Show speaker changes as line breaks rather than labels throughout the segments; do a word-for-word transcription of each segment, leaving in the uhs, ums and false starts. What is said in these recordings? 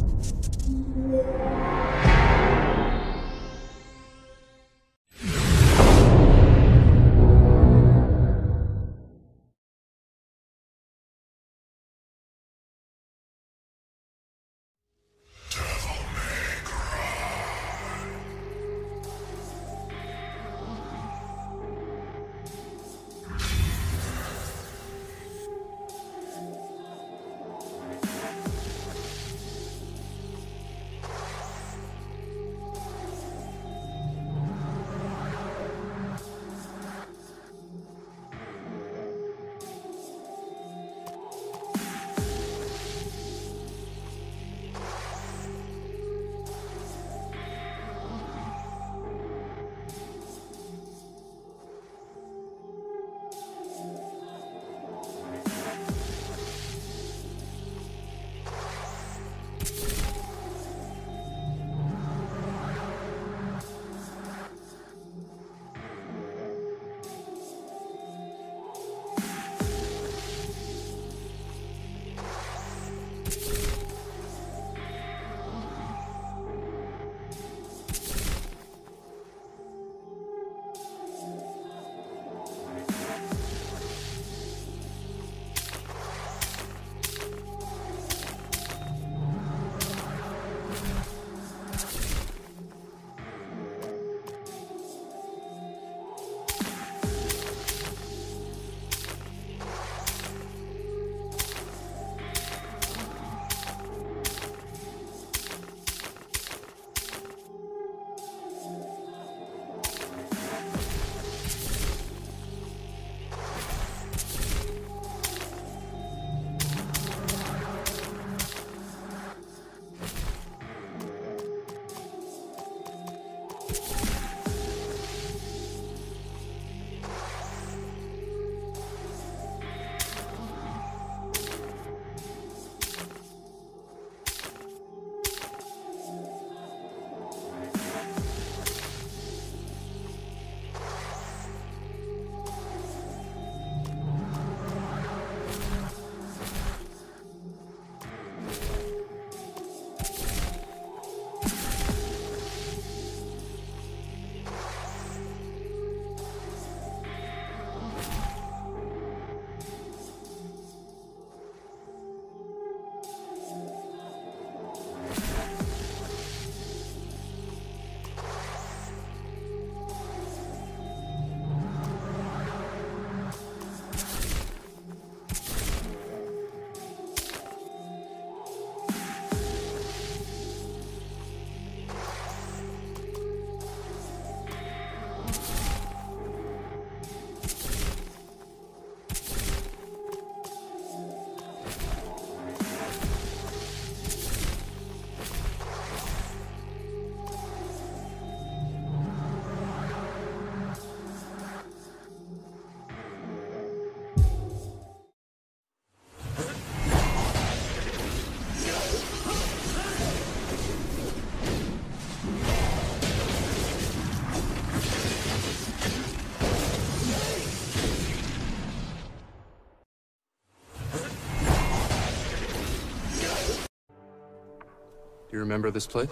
You remember this place?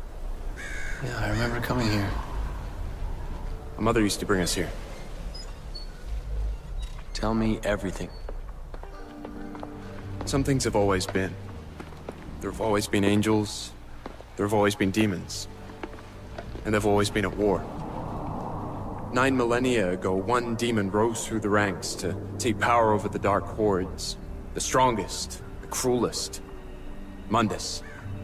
Yeah, I remember coming here.
My mother used to bring us here.
Tell me everything.
Some things have always been. There have always been angels. There have always been demons. And they've always been at war. Nine millennia ago, one demon rose through the ranks to take power over the Dark Hordes. The strongest, the cruelest. Mundus.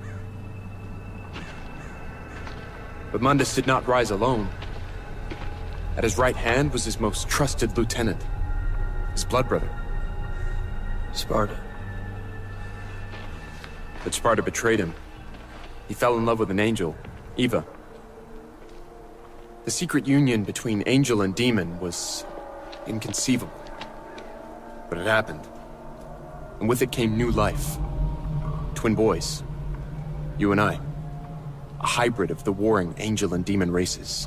But Mundus did not rise alone. At his right hand was his most trusted lieutenant, his blood brother.
Sparda.
But Sparta betrayed him. He fell in love with an angel, Eva. The secret union between angel and demon was inconceivable. But it happened. And with it came new life. Twin boys. You and I. A hybrid of the warring angel and demon races.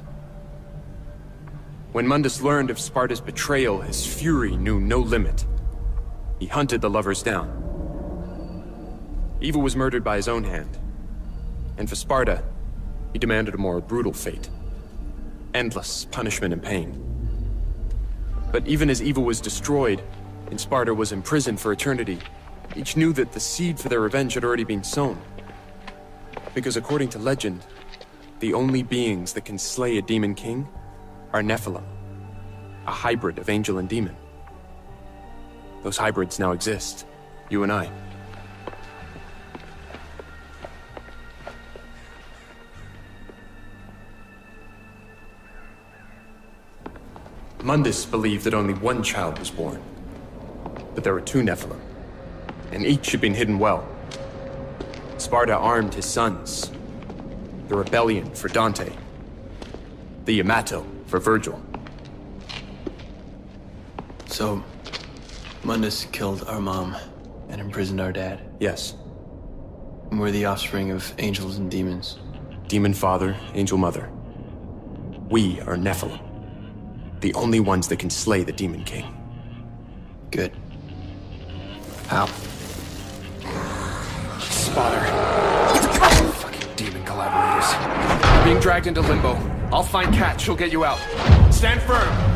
When Mundus learned of Sparta's betrayal, his fury knew no limit. He hunted the lovers down. Eva was murdered by his own hand, And for Sparta, he demanded a more brutal fate. Endless punishment and pain. But even as evil was destroyed, and Sparta was imprisoned for eternity, each knew that the seed for their revenge had already been sown. Because according to legend, the only beings that can slay a demon king are Nephilim, a hybrid of angel and demon. Those hybrids now exist, you and I. Mundus believed that only one child was born, but there were two Nephilim, and each had been hidden well. Sparta armed his sons. The Rebellion for Dante. The Yamato for Virgil.
So, Mundus killed our mom and imprisoned our dad.
Yes.
And we're the offspring of angels and demons.
Demon father, angel mother. We are Nephilim. The only ones that can slay the Demon King.
Good. How?
Spotter. Fucking demon collaborators. You're being dragged into limbo. I'll find Kat. She'll get you out. Stand firm.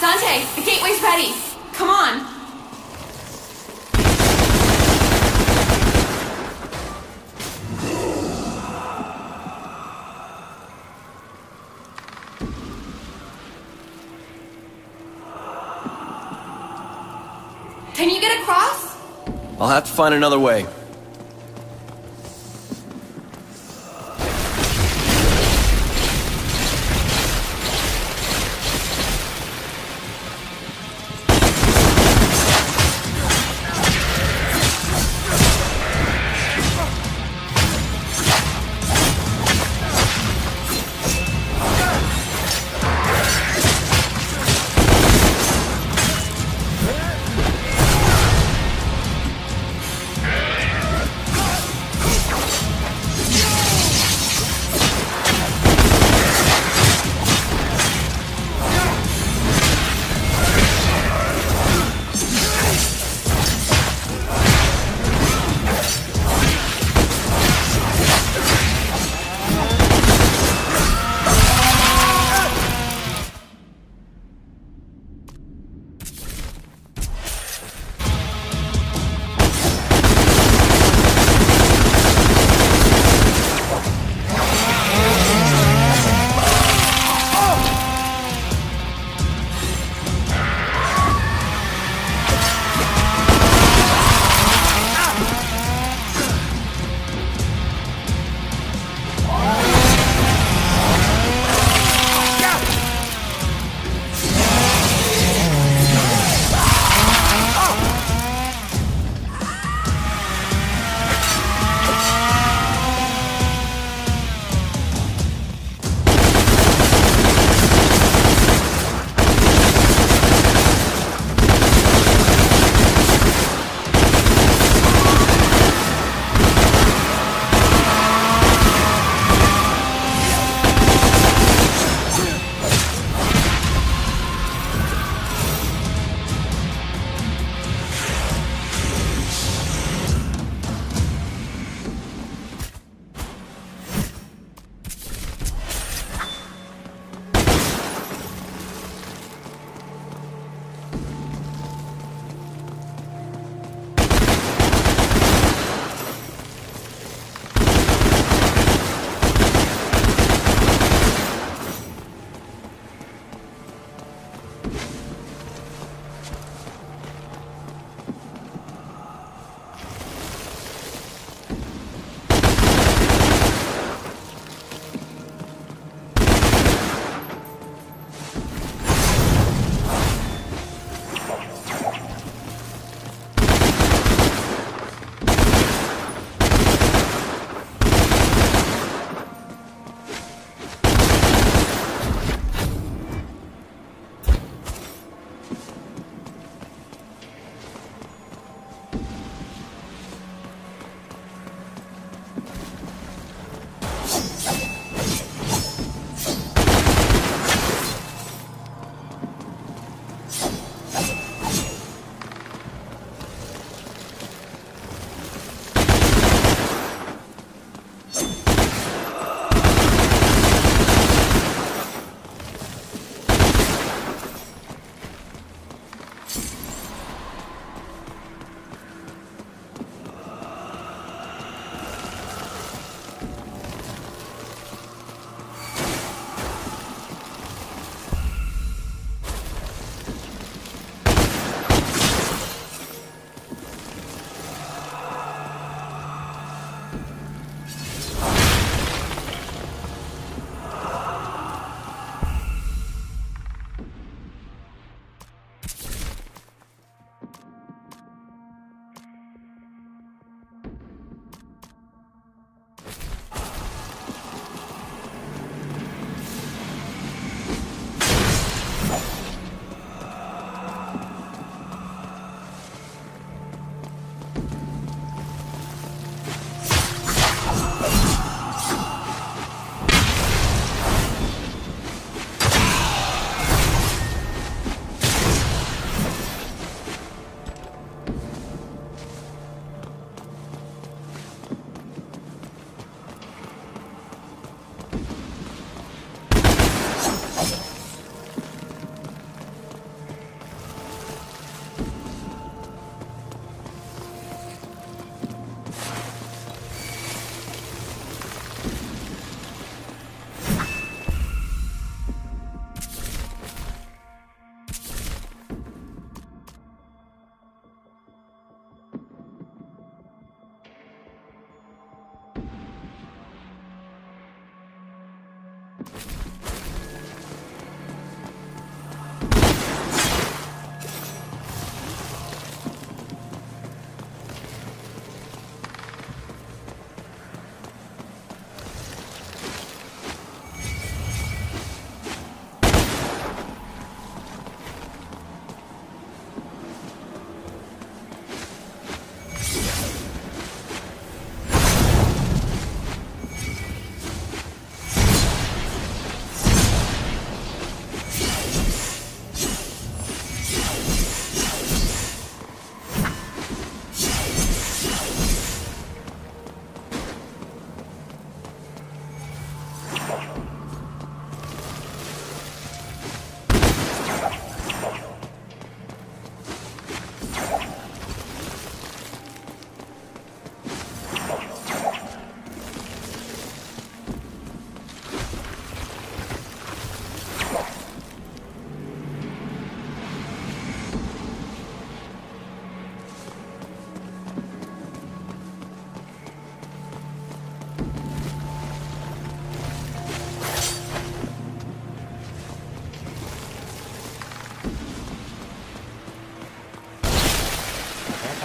Dante, the gateway's ready. Come on. Can you get across?
I'll have to find another way.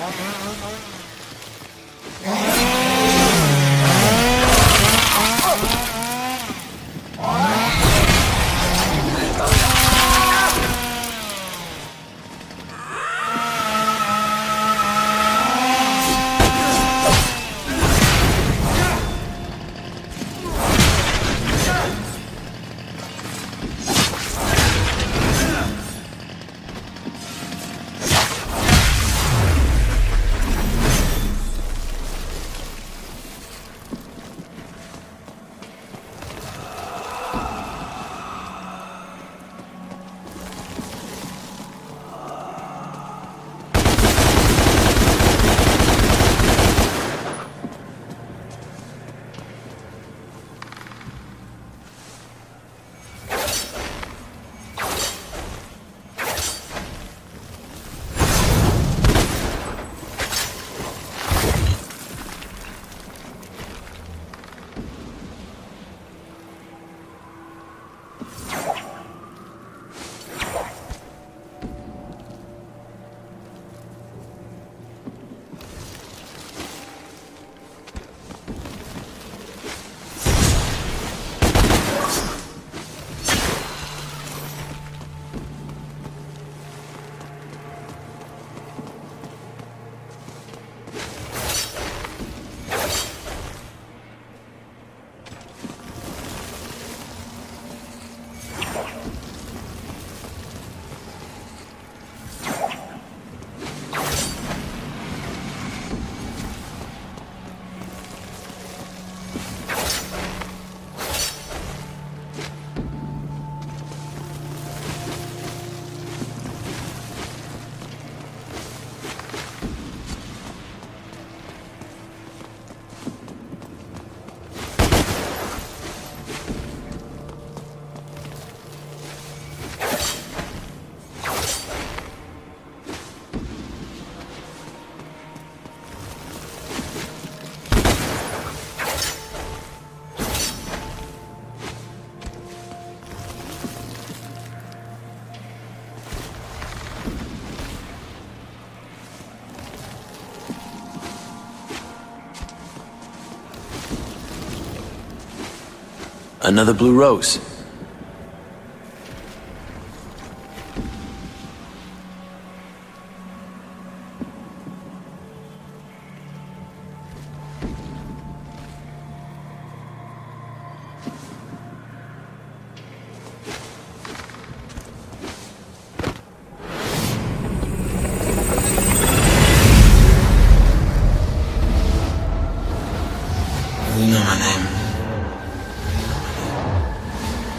Another blue rose. You know my name.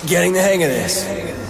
Getting the hang of this.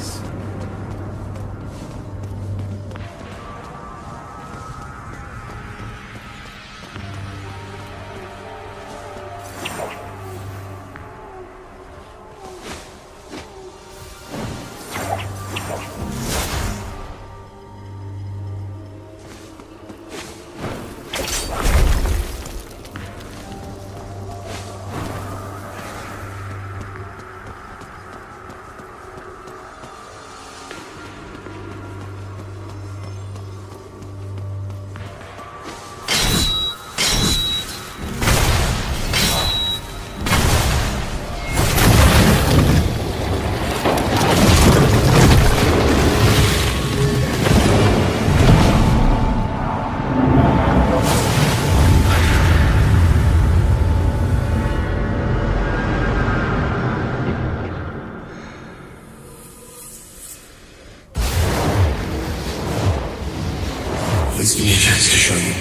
Please give me a chance to show you.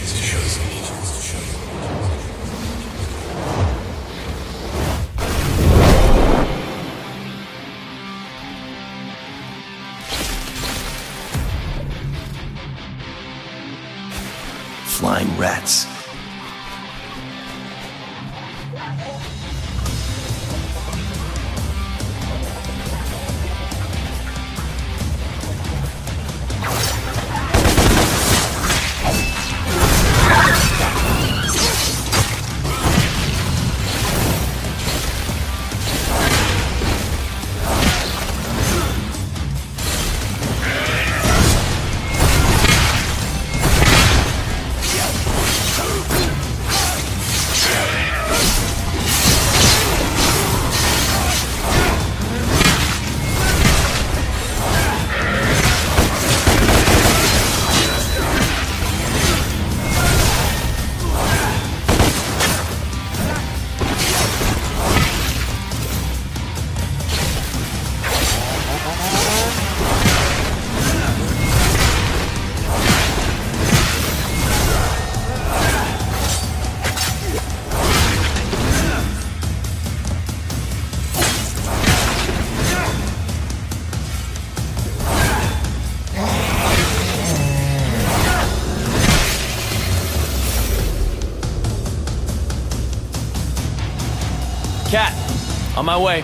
Flying rats.
Cat, on my way.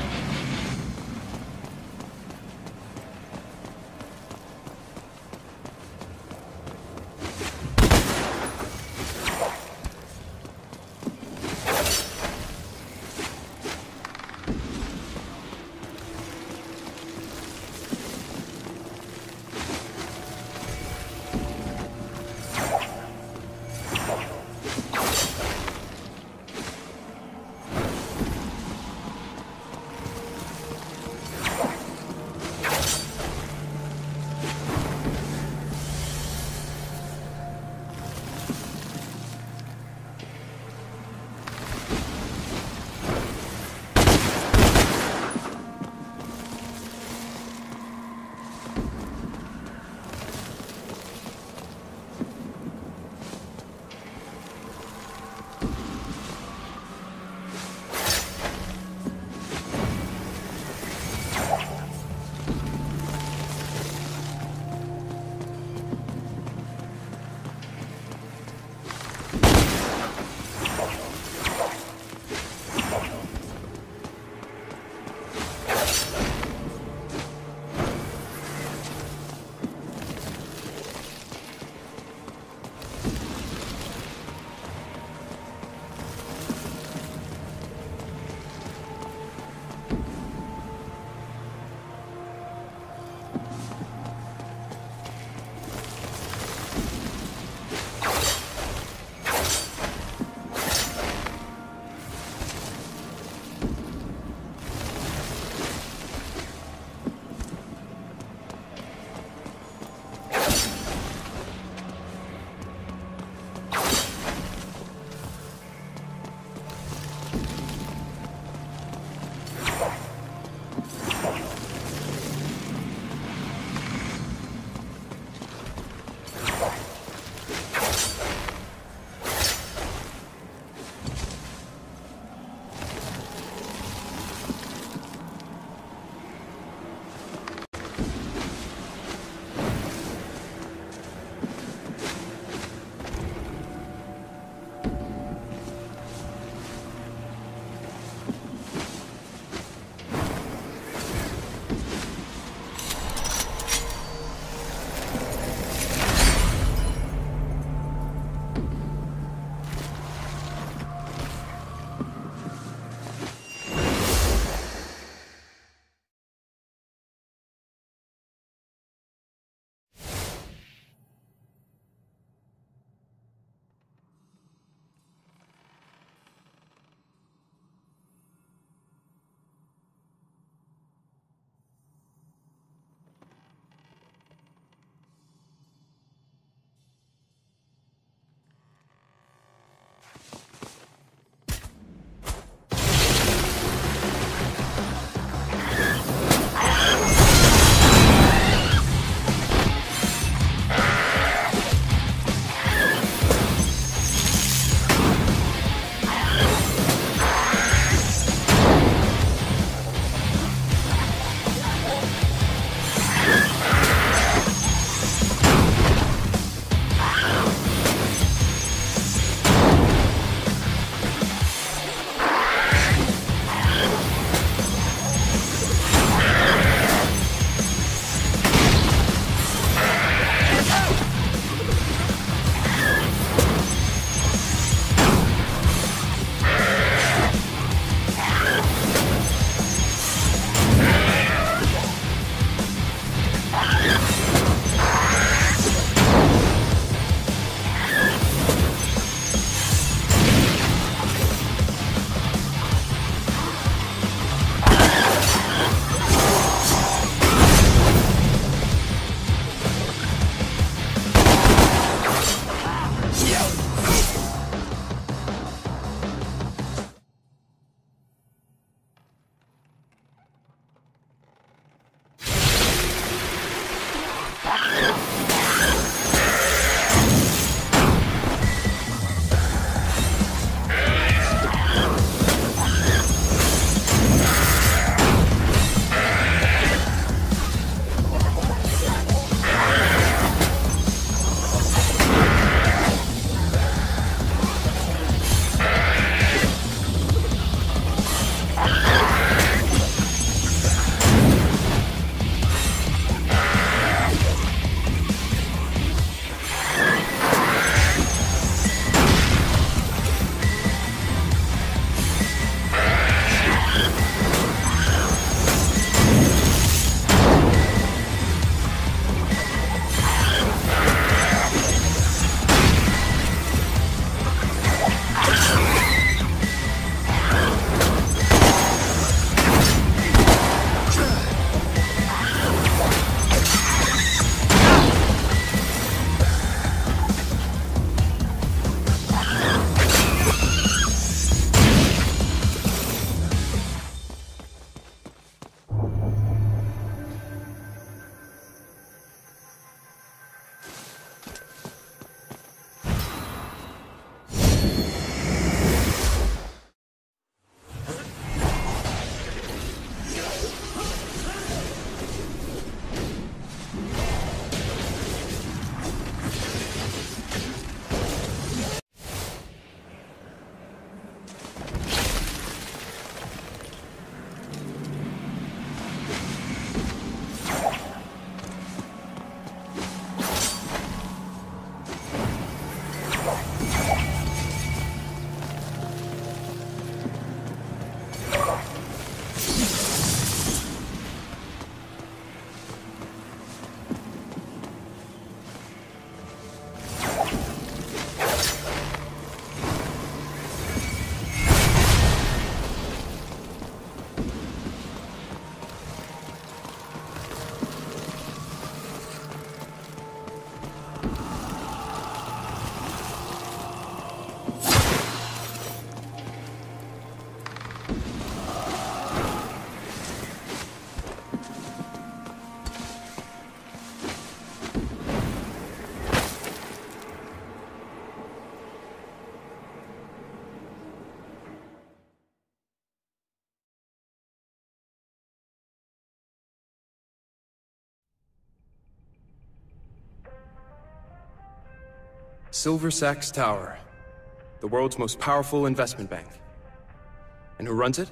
Silver Sachs Tower, the world's most powerful investment bank. And who runs it?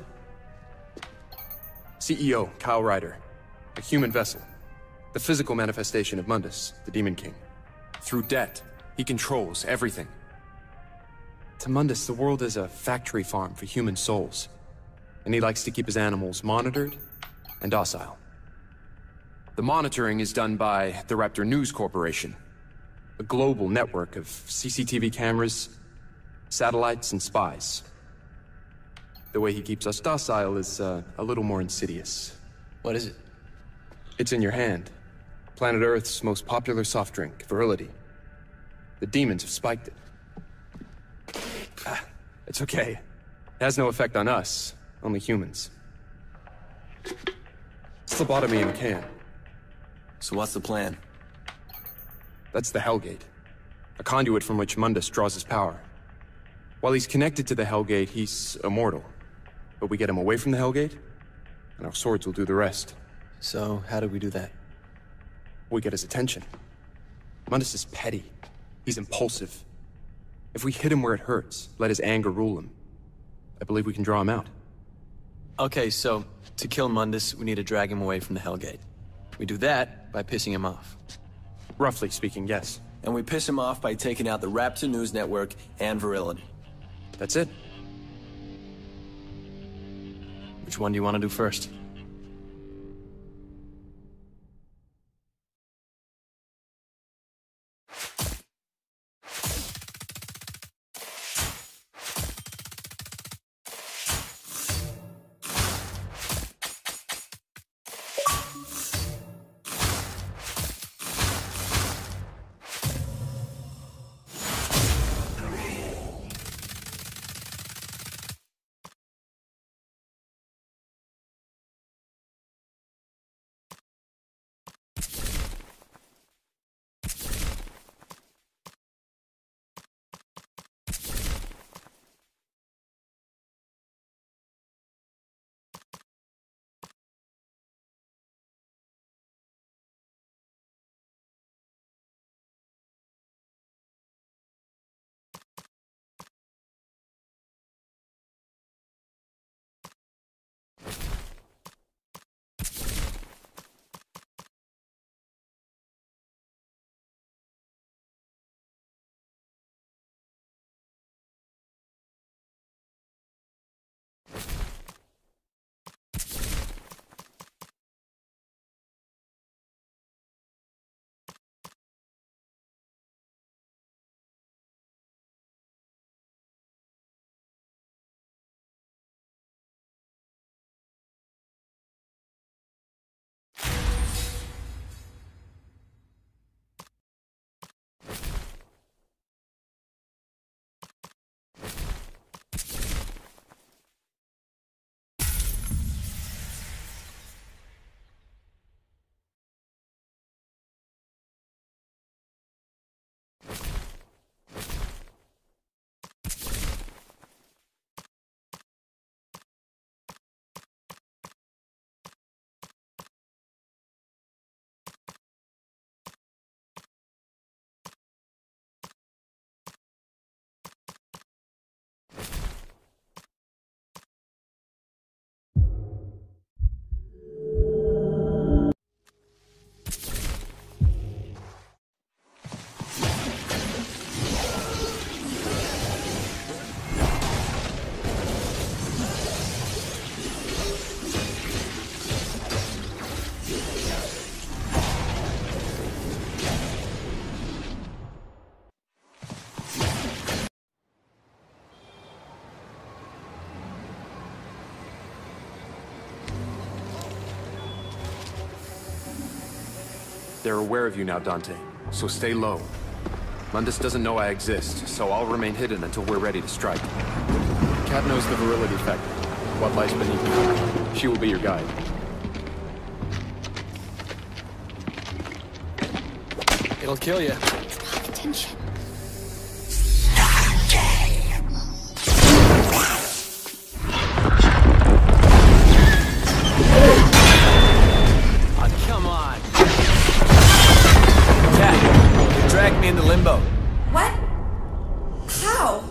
C E O, Kyle Ryder. A human vessel. The physical manifestation of Mundus, the Demon King. Through debt, he controls everything. To Mundus, the world is a factory farm for human souls. And he likes to keep his animals monitored and docile. The monitoring is done by the Raptor News Corporation. A global network of C C T V cameras, satellites, and spies. The way he keeps us docile is uh, a little more insidious.
What is it?
It's in your hand. Planet Earth's most popular soft drink, Virility. The demons have spiked it. Ah, it's okay. It has no effect on us, only humans. Phlebotomy in a can.
So what's the plan?
That's the Hellgate, a conduit from which Mundus draws his power. While he's connected to the Hellgate, he's immortal. But we get him away from the Hellgate, and our swords will do the rest.
So, how do we do that?
We get his attention. Mundus is petty. He's impulsive. If we hit him where it hurts, let his anger rule him, I believe we can draw him out.
Okay, so, to kill Mundus, we need to drag him away from the Hellgate. We do that by pissing him off.
Roughly speaking, yes.
And we piss him off by taking out the Raptor News Network and Virility.
That's it.
Which one do you want to do first?
They're aware of you now, Dante, so stay low. Mundus doesn't know I exist, so I'll remain hidden until we're ready to strike. Kat knows the virility factor, what lies beneath you. She will be your guide.
It'll kill you.
Pay attention.
Oh, come on. Kat, you dragged me into limbo.
What? How?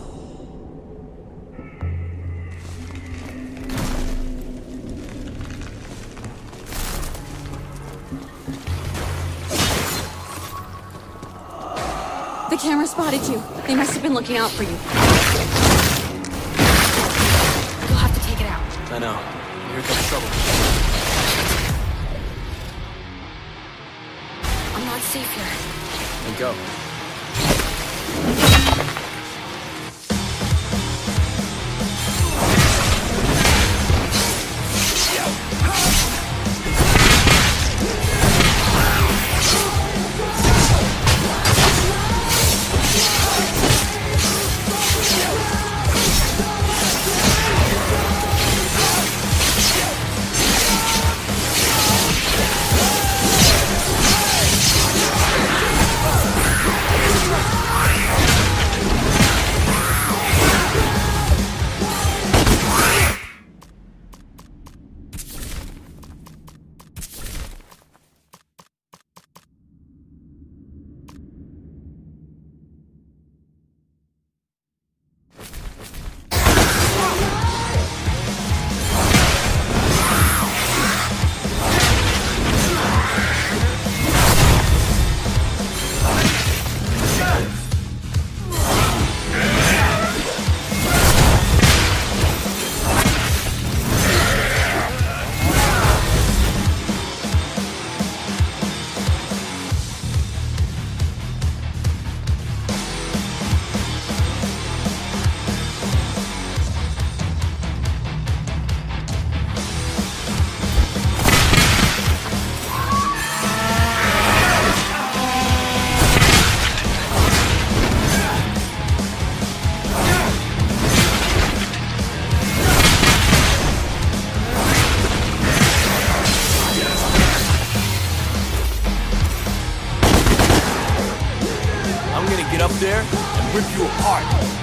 The camera spotted you. They must have been looking out for you. You'll have to take it out.
I know. Here comes trouble.
I'm not safe here.
Then go. Get up there and rip you apart.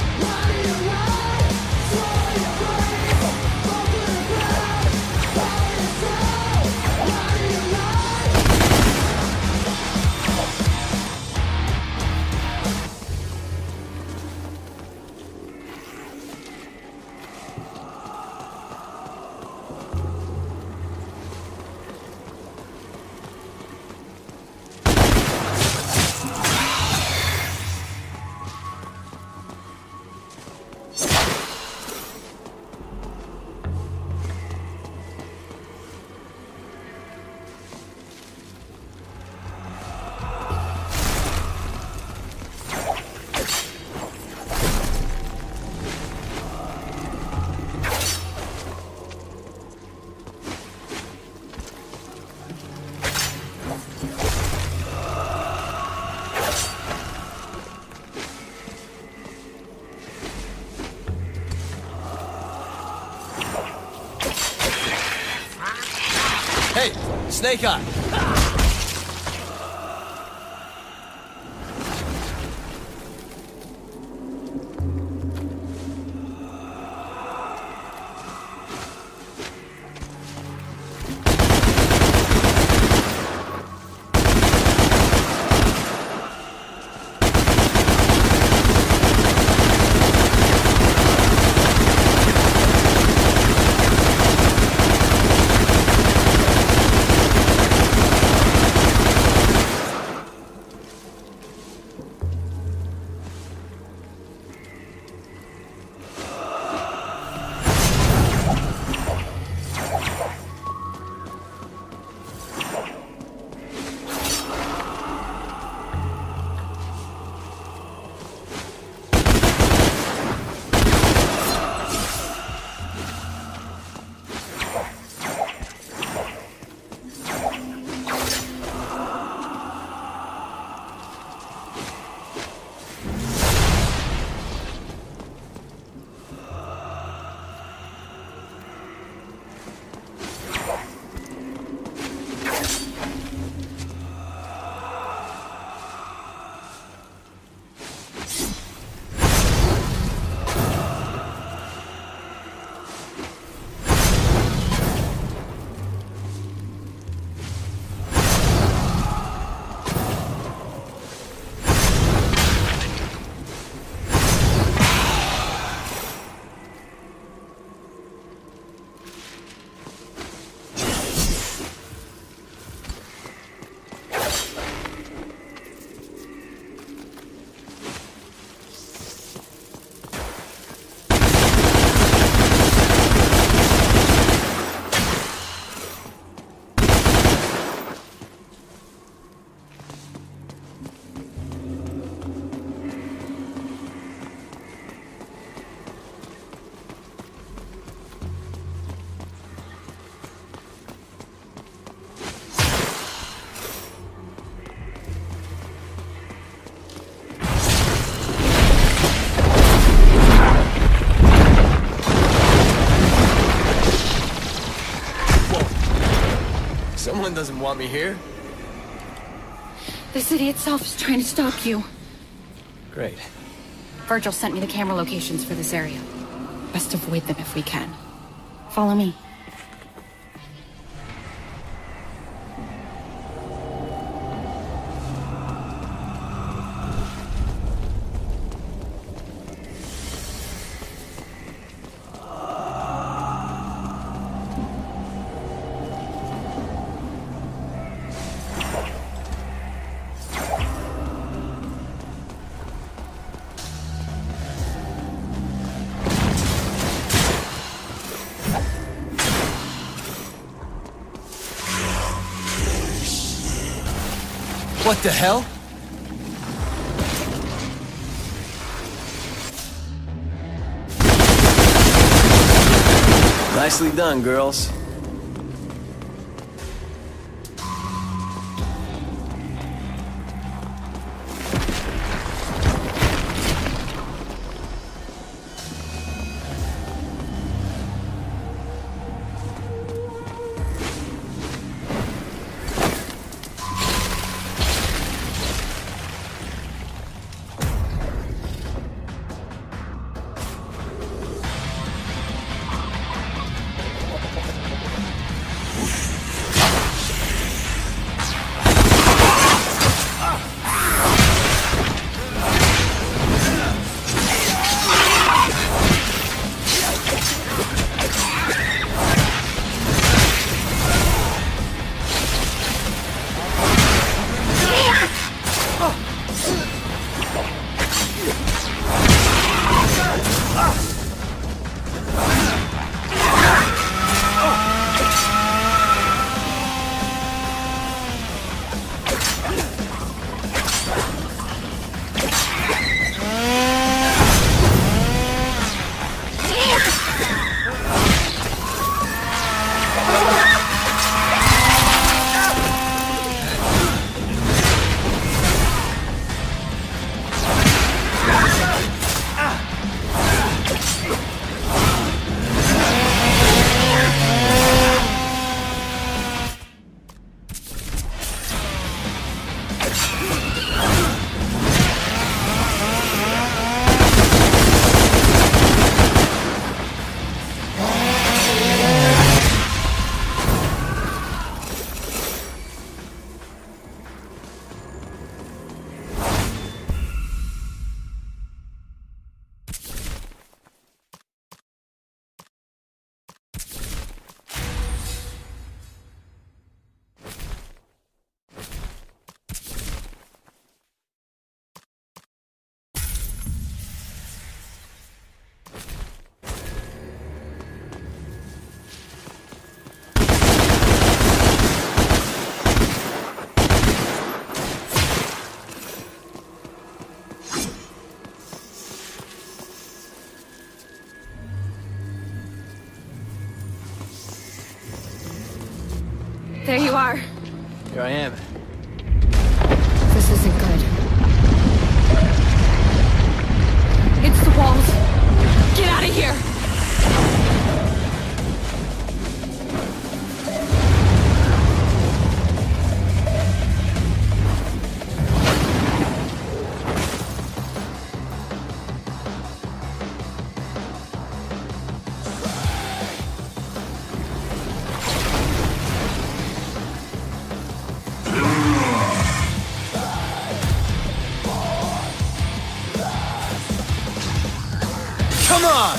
Hey, Snake Eye! Nolan doesn't want me here.
The city itself is trying to stop you.
Great.
Virgil sent me the camera locations for this area. Best avoid them if we can. Follow me.
What the hell? Nicely done, girls.
There you are.
Here I am.
This isn't good. It's the walls. Get out of here!
Come on!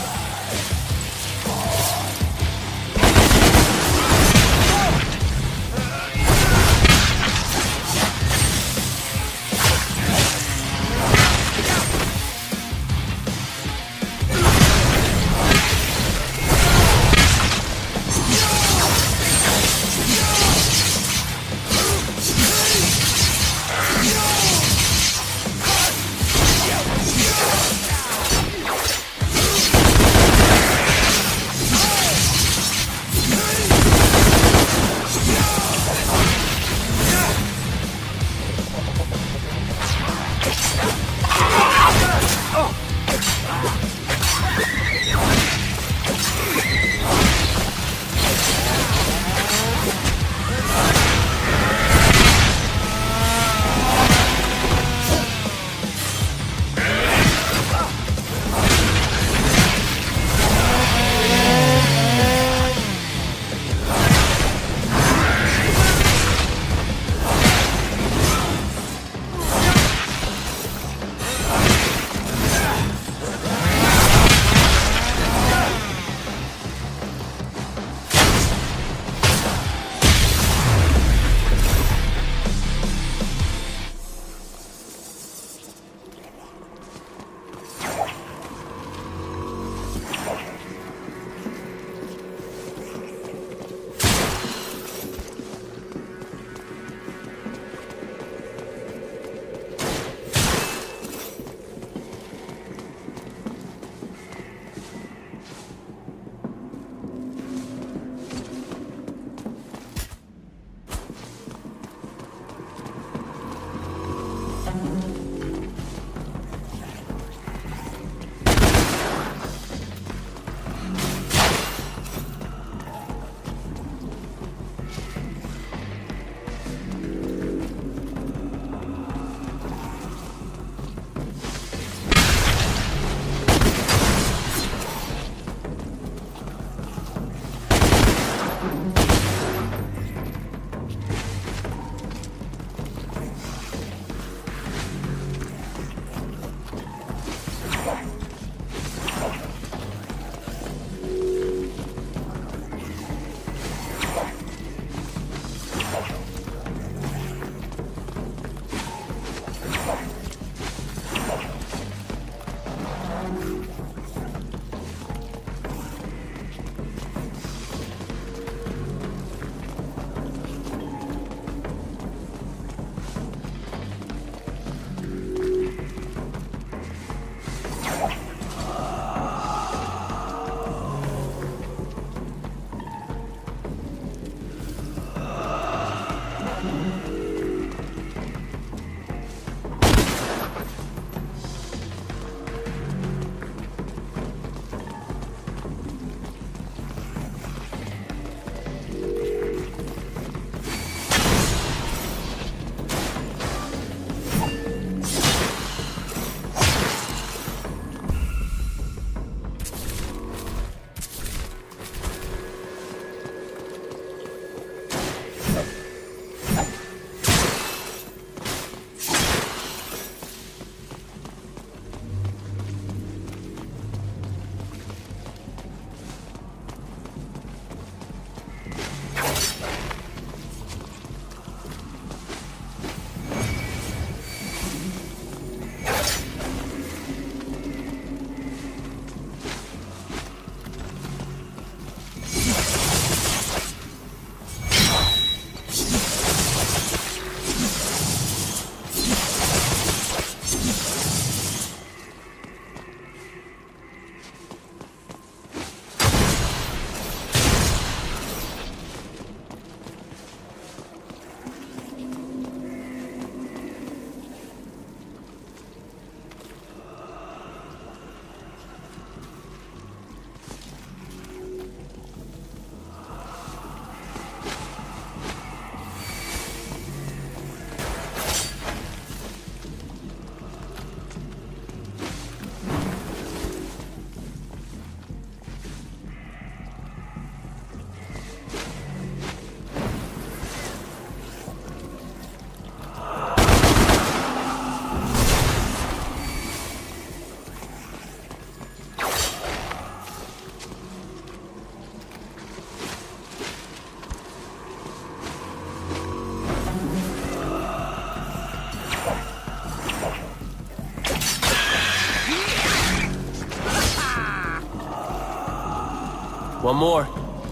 One more.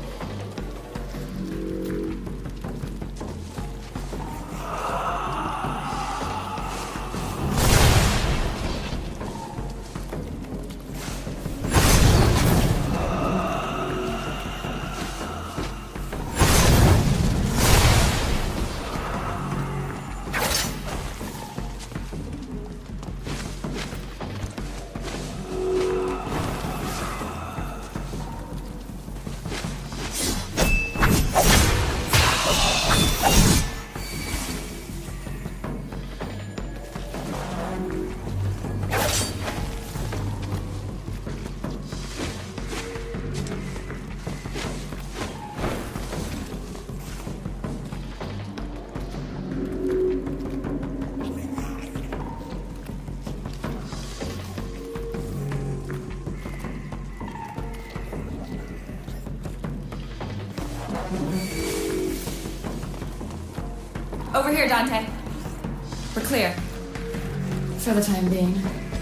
Over here, Dante. We're clear. For the time being.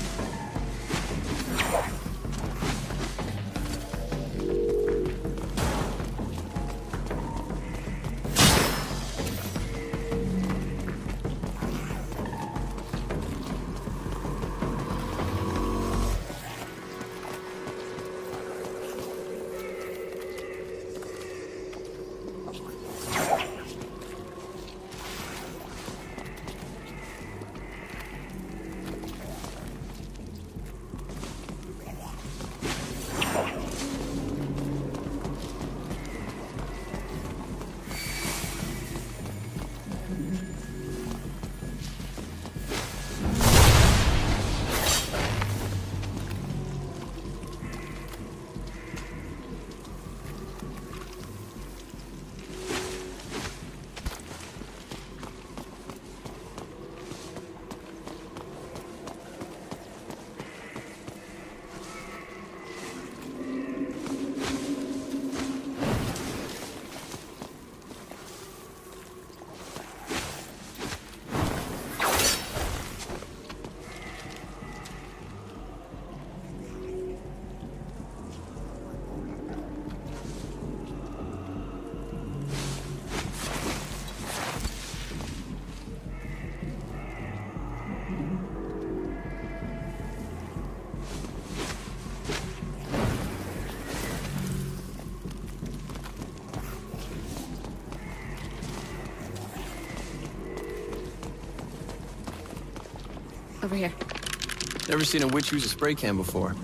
Over here.
Never seen a witch use a spray can before.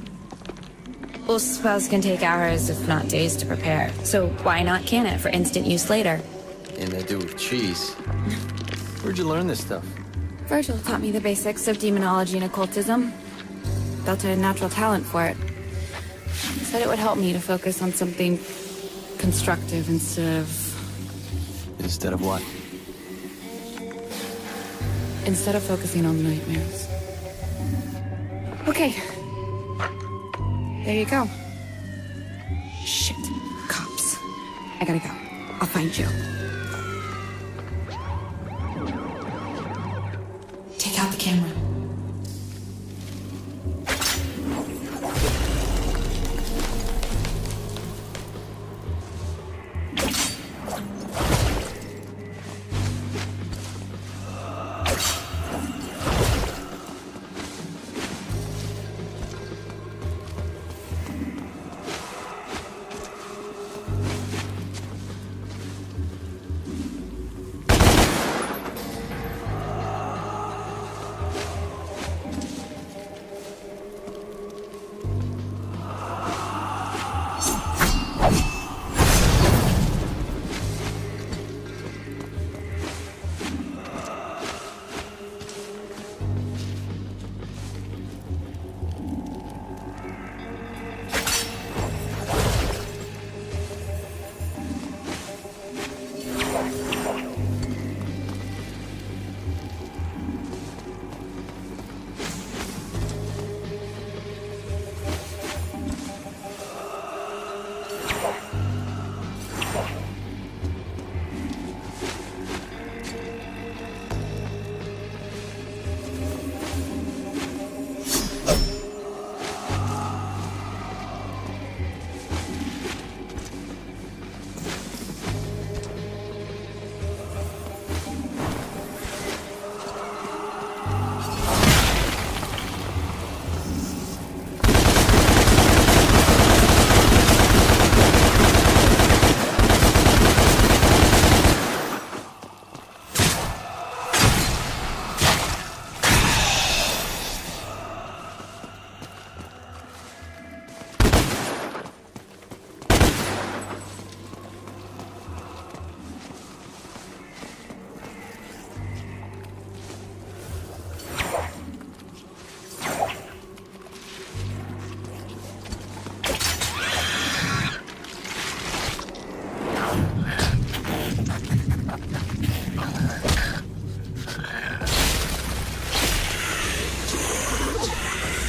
Well, spells can take hours, if not days, to prepare. So why not can it for instant use later?
And they do with cheese. Where'd you learn this stuff?
Virgil taught me the basics of demonology and occultism. Felt I had natural talent for it. He said it would help me to focus on something constructive instead of...
Instead of what?
Instead of focusing on nightmares. Okay. There you go. Shit. Cops. I gotta go. I'll find you. Take out the camera.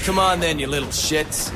Come on then, you little shits.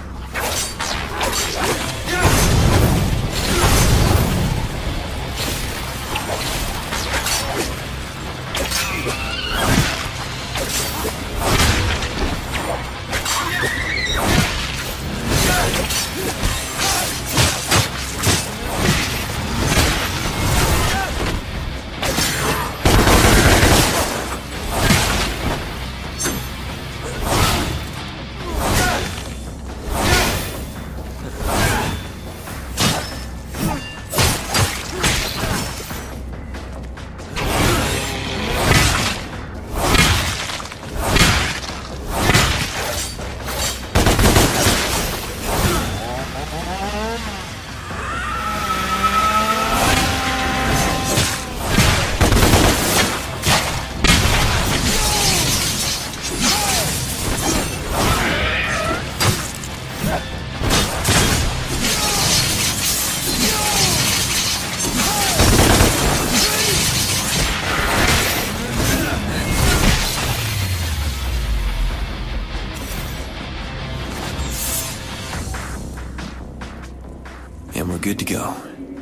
And we're good to go.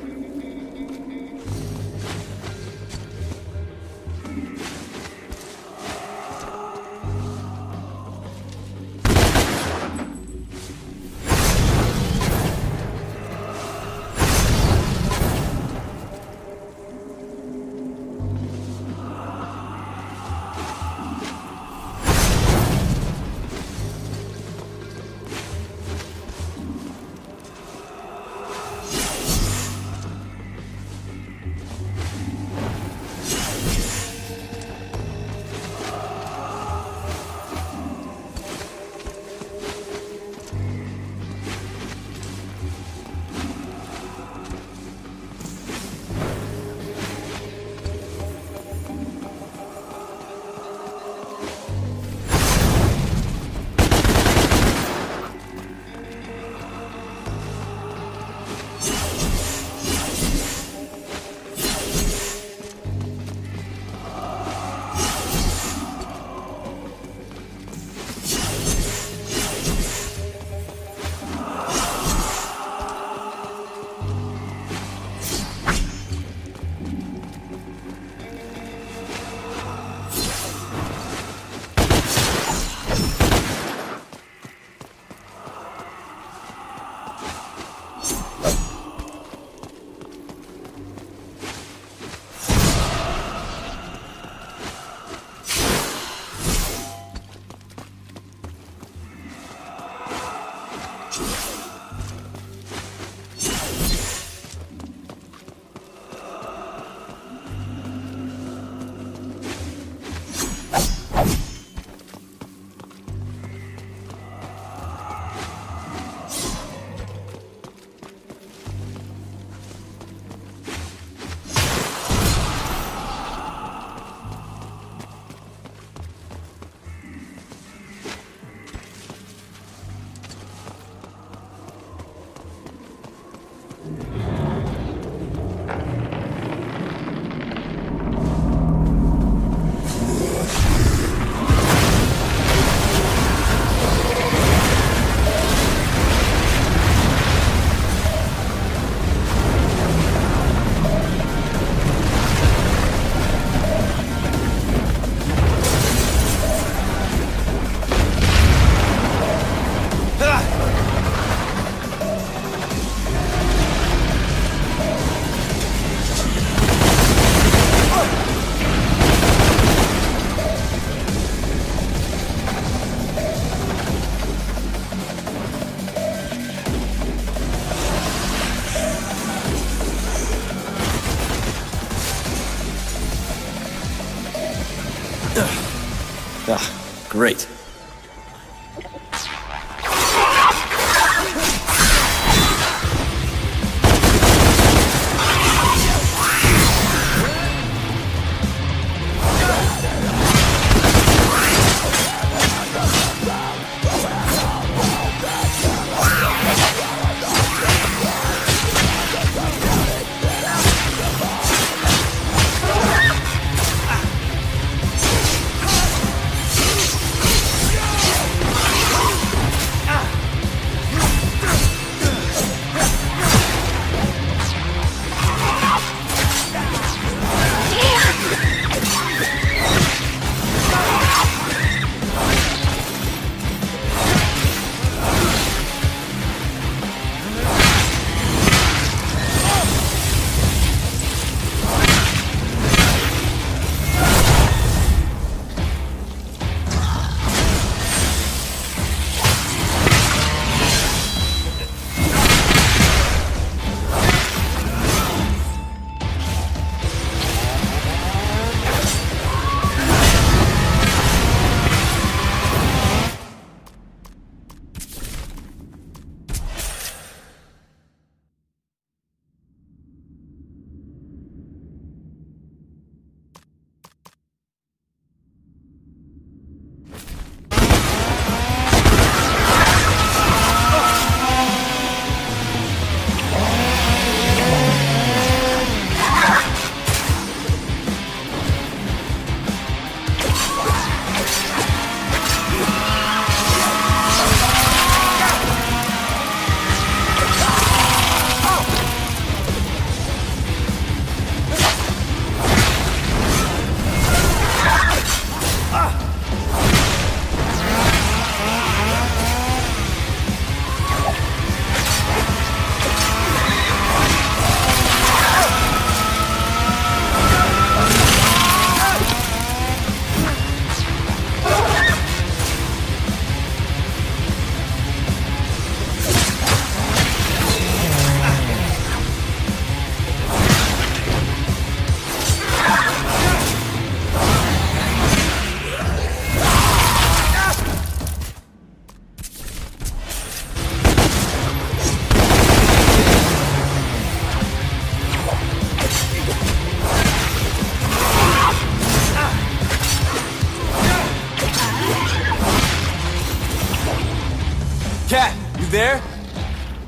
Ah, great.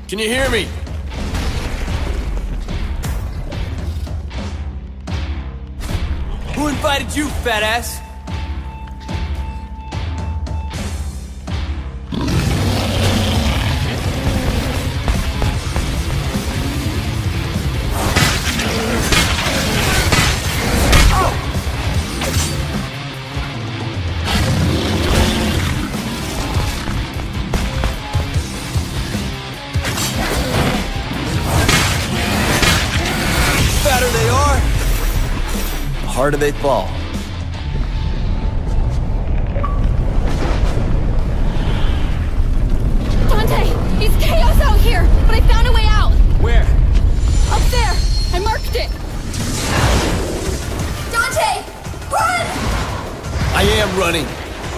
Can you hear me? Who invited you, fat ass?
Harder they fall.
Dante! It's chaos out here, but I found a way out!
Where?
Up there! I marked it! Dante! Run!
I am running.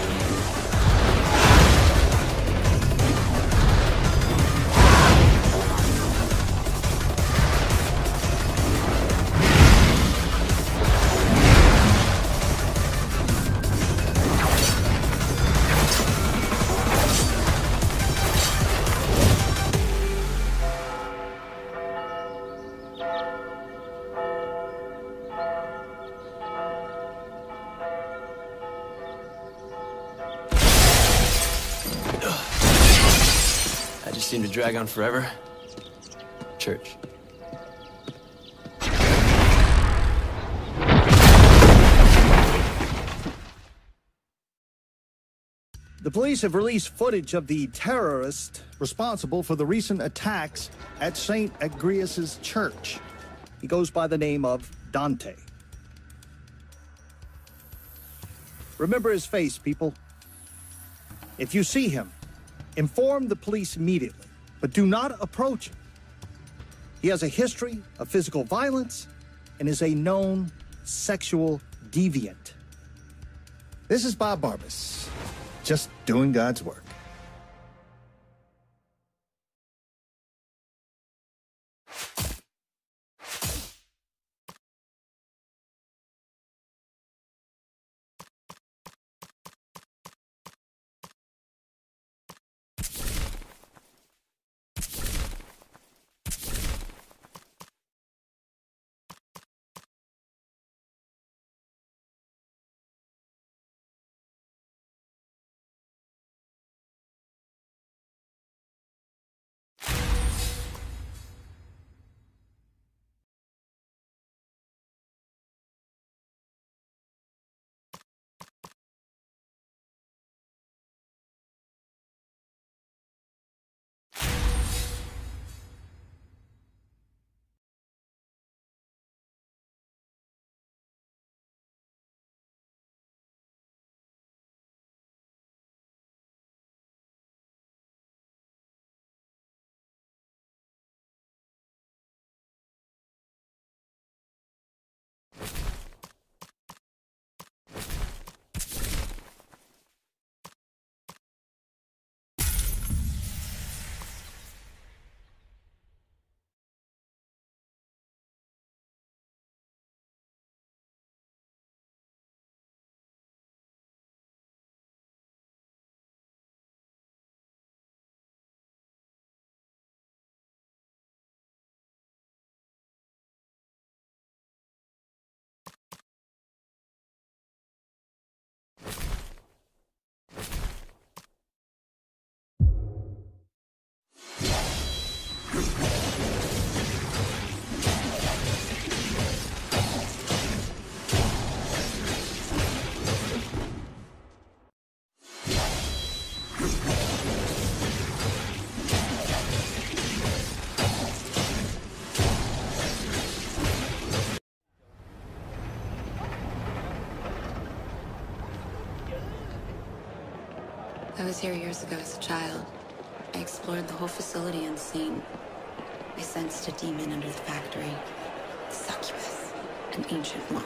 Seem to drag on forever. Church.
The police have released footage of the terrorist responsible for the recent attacks at Saint Agrias' church. He goes by the name of Dante. Remember his face, people. If you see him, inform the police immediately, but do not approach him. He has a history of physical violence and is a known sexual deviant.
This is Bob Barbas, just doing God's work.
I was here years ago as a child. I explored the whole facility unseen. I sensed a demon under the factory. The succubus. An ancient one.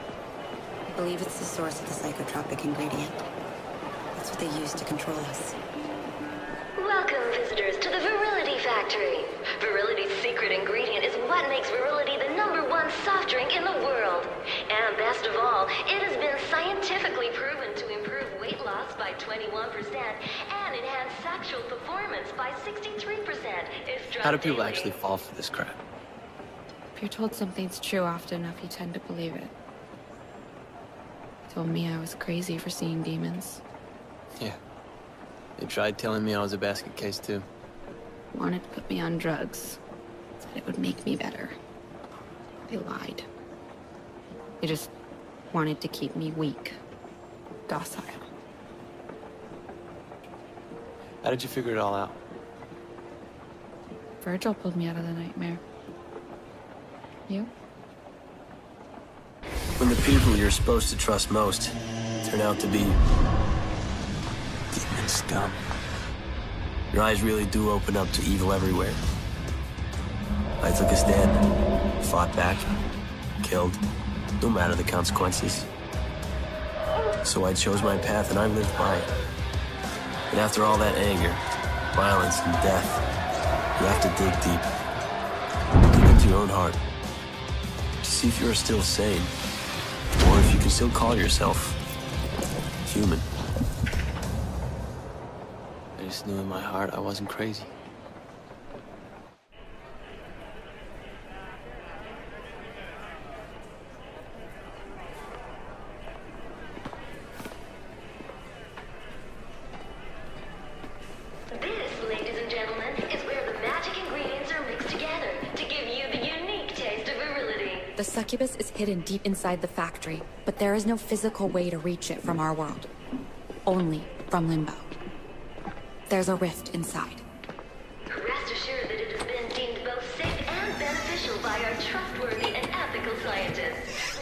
I believe it's the source of the psychotropic ingredient. That's what they use to control us.
Welcome, visitors, to the Virility Factory. Virility's secret ingredient is what makes Virility the number one soft drink in the world. And best of all, it has been scientifically proven to improve weight loss. loss by twenty-one percent and enhance sexual performance by sixty-three percent.
How do people actually fall for this crap?
If you're told something's true often enough, you tend to believe it. They told me I was crazy for seeing demons.
Yeah. They tried telling me I was a basket case, too.
Wanted to put me on drugs. Said it would make me better. They lied. They just wanted to keep me weak. Docile.
How did you figure it all out?
Virgil pulled me out of the nightmare. You?
When the people you're supposed to trust most turn out to be demon scum, your eyes really do open up to evil everywhere. I took a stand, fought back, killed, no matter the consequences. So I chose my path and I lived by it. And after all that anger, violence, and death, you have to dig deep. Dig into your own heart. To see if you're still sane. Or if you can still call yourself human.
I just knew in my heart I wasn't crazy.
This, ladies and gentlemen, is where the magic ingredients are mixed together to give you the unique taste of virility.
The succubus is hidden deep inside the factory, but there is no physical way to reach it from our world. Only from Limbo. There's a rift inside.
Rest assured that it has been deemed both safe and beneficial by our trustworthy and ethical scientists.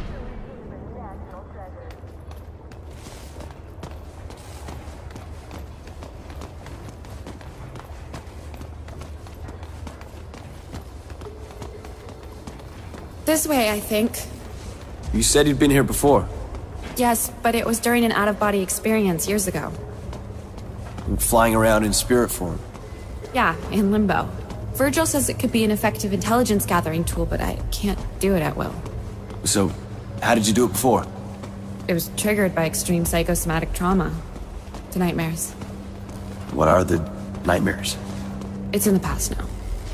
This way, I think.
You said you'd been here before.
Yes, but it was during an out-of-body experience years ago.
Flying around in spirit form.
Yeah, in Limbo. Virgil says it could be an effective intelligence gathering tool, but I can't do it at will.
So, how did you do it before?
It was triggered by extreme psychosomatic trauma. To nightmares.
What are the nightmares?
It's in the past now.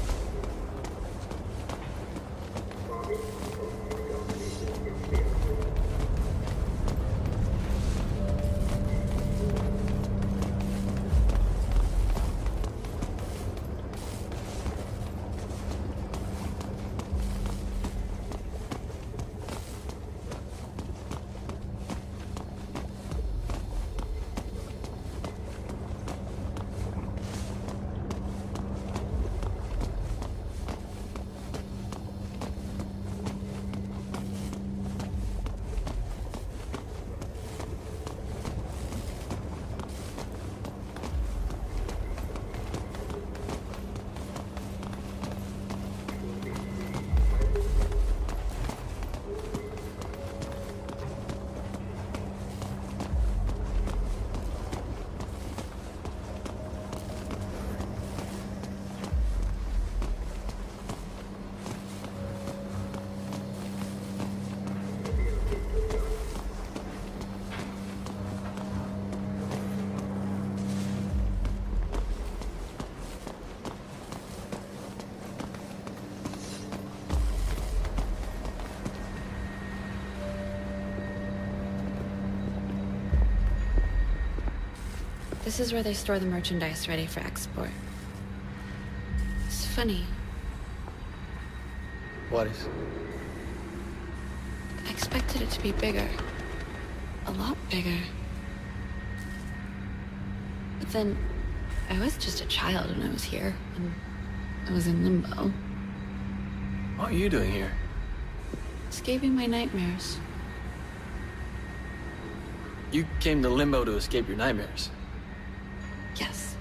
This is where they store the merchandise ready for export. It's funny.
What is?
I expected it to be bigger. A lot bigger. But then, I was just a child when I was here, and I was in Limbo.
What are you doing here?
Escaping my nightmares.
You came to Limbo to escape your nightmares.
Yes.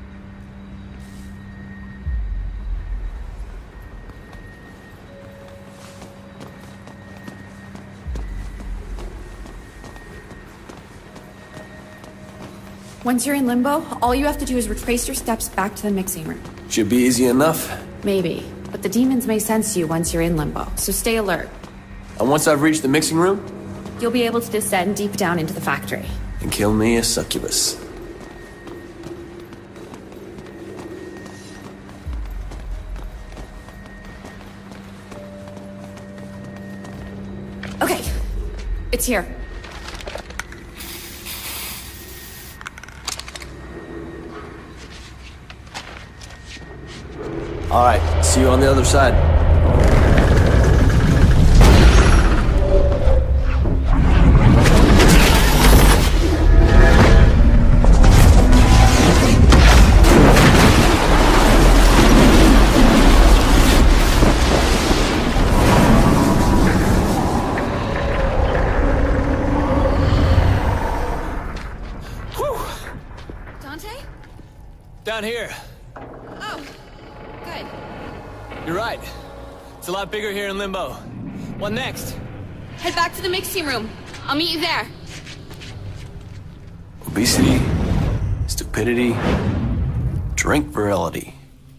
Once you're in Limbo, all you have to do is retrace your steps back to the mixing room.
Should be easy enough.
Maybe, but the demons may sense you once you're in Limbo, so stay alert.
And once I've reached the mixing room?
You'll be able to descend deep down into the factory.
and kill me a succubus.
Okay, it's here.
All right, see you on the other side.
Dante?
Down here.
Oh, good.
You're right. It's a lot bigger here in Limbo. What next?
Head back to the mixing room. I'll meet you there.
Obesity, stupidity, drink virility.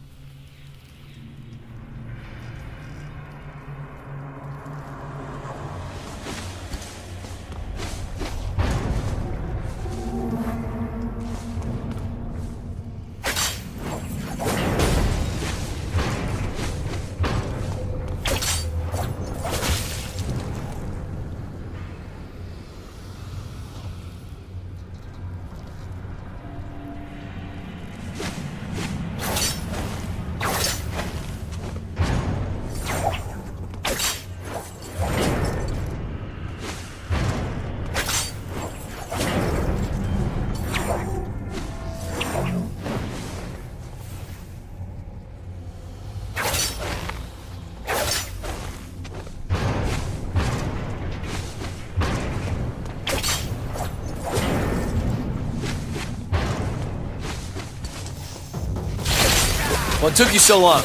What took you so long?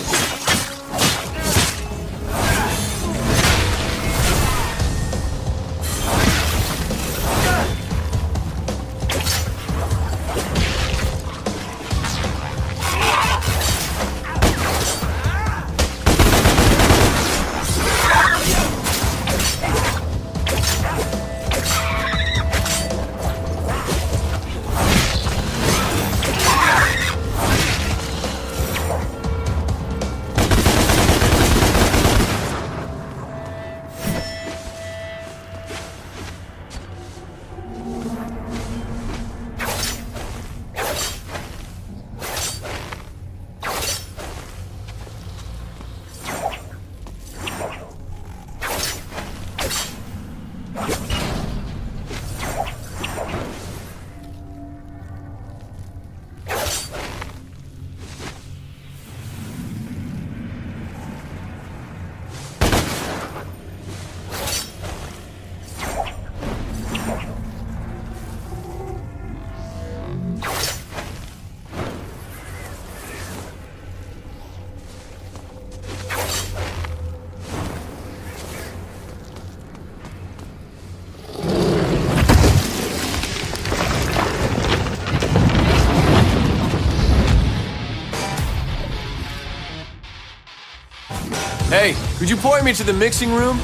Hey, could you point me to the mixing room?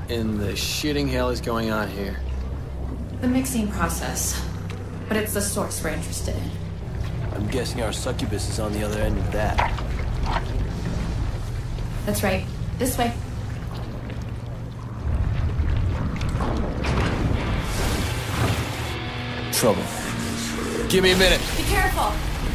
in the shitting hell is going on here?
The mixing process. But it's the source we're interested in.
I'm guessing our succubus is on the other end of that.
That's right. This way.
Trouble. Give me a minute.
Be careful!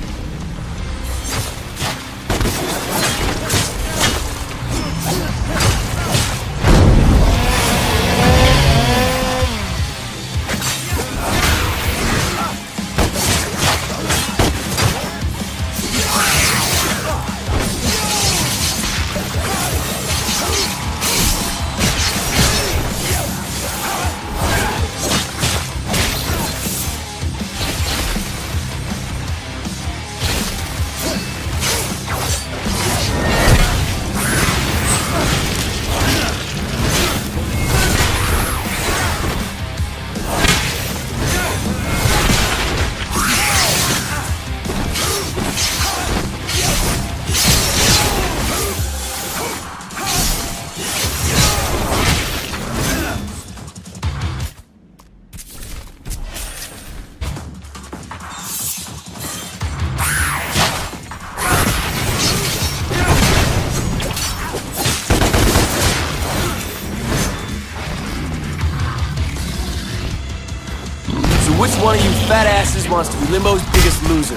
Which one of you fat asses wants to be Limbo's biggest loser?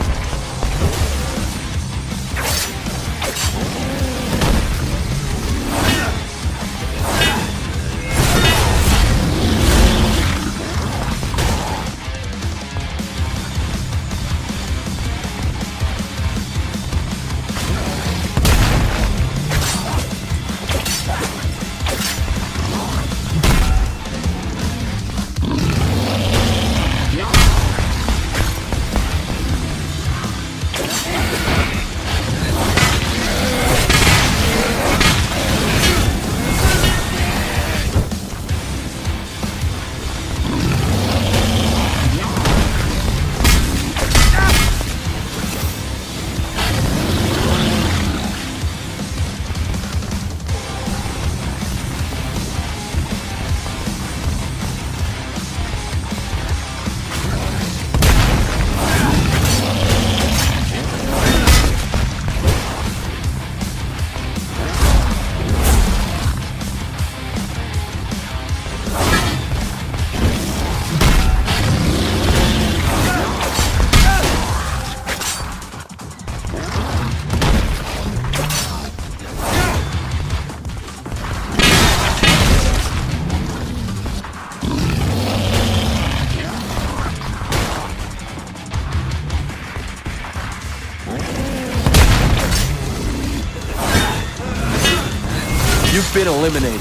You've been eliminated.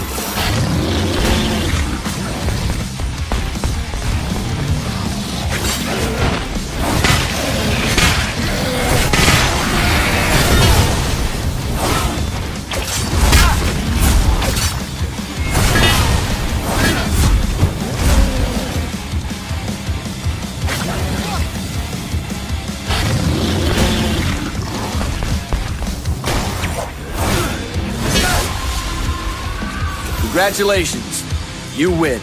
Congratulations, you win.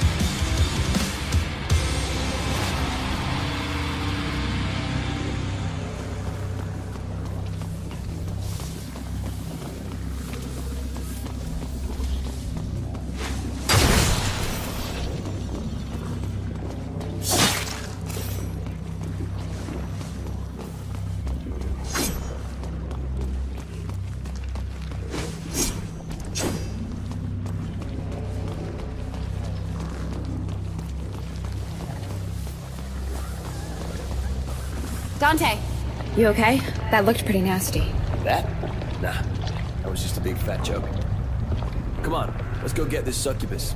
Dante, you okay? That looked pretty nasty.
That? Nah, that was just a big fat joke. Come on, let's go get this succubus.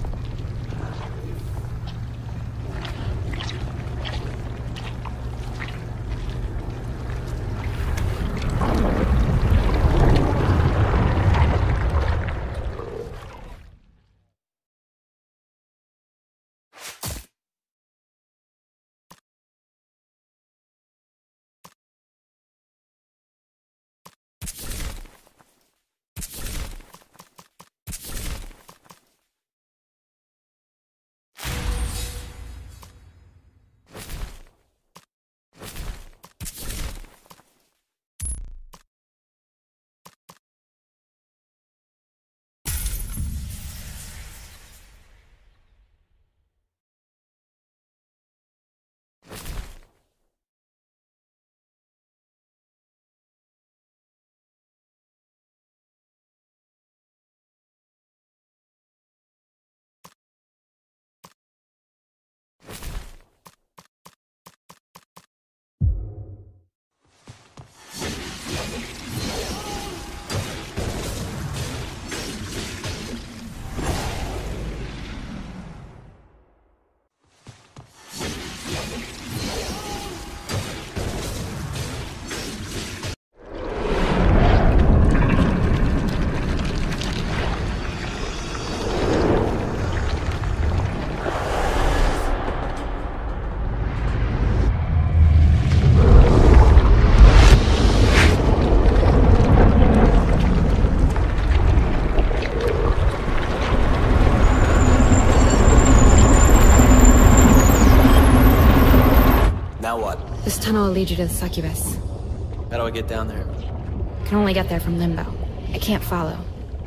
Now what?
This tunnel will lead you to the succubus.
How do I get down there?
Can only get there from Limbo. I can't follow.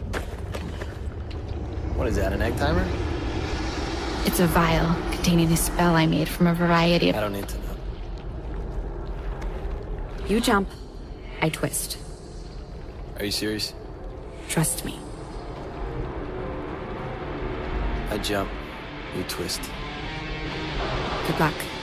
What is that, an egg timer?
It's a vial containing a spell I made from a variety of...
I don't need to know.
You jump, I twist.
Are you serious?
Trust me.
I jump, you twist.
Good luck.